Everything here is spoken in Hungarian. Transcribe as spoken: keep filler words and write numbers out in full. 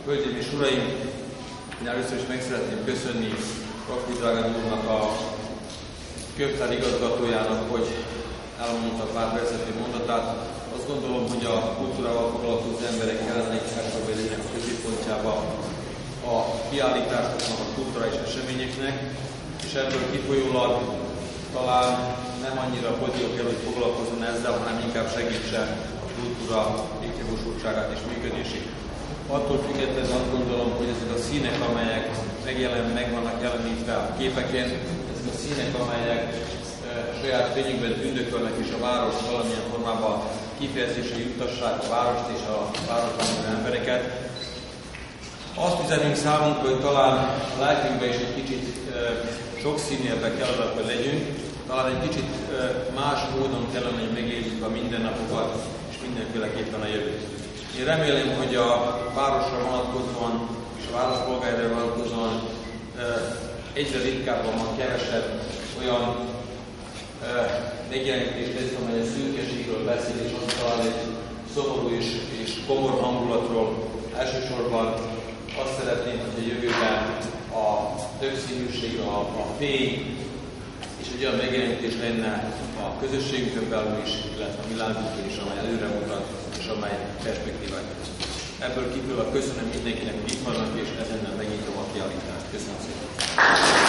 Hölgyeim és uraim, én először is meg szeretném köszönni Rakvi Drágán úrnak, a könyvtár igazgatójának, hogy elmondta pár vezető mondatát. Azt gondolom, hogy a kultúrával foglalkozó emberek jelenleg legyenek a középpontjába a kiállításoknak, a kulturális eseményeknek, és ebből kifolyólag talán nem annyira a podium kell, hogy foglalkozzon ezzel, hanem inkább segítse a kultúra létjogosultságát és működését. Attól függetlenül azt gondolom, hogy ezek a színek, amelyek megjelen, meg vannak jelenítve a képeken, ezek a színek, amelyek e, saját fényükben tündökölnek és a város valamilyen formában kifejezésre juttassák a várost és a városban élő embereket. Azt üzenünk számunkra, hogy talán a lelkünkben is egy kicsit e, sokszínűbbek kellene, hogy legyünk, talán egy kicsit e, más módon kellene, hogy megéljük a mindennapokat és mindenféleképpen a jövőt. Én remélem, hogy a városra vonatkozóan és a várospolgárra vonatkozóan e, egyre ritkábban van kevesebb olyan e, megjelenítést lesz, amely a szürkeségről beszél, és azt talán egy szomorú és, és komor hangulatról. Elsősorban azt szeretném, hogy a jövőben a többszínűség, a, a fény és egy olyan megjelenítés lenne a közösségünkön belül is, illetve a világunkon is, amely előre mutat, és amely perspektívát. Ebből kifolyólag köszönöm mindenkinek, hogy itt vannak, és ezennel megnyitom a kiállítást. Köszönöm szépen!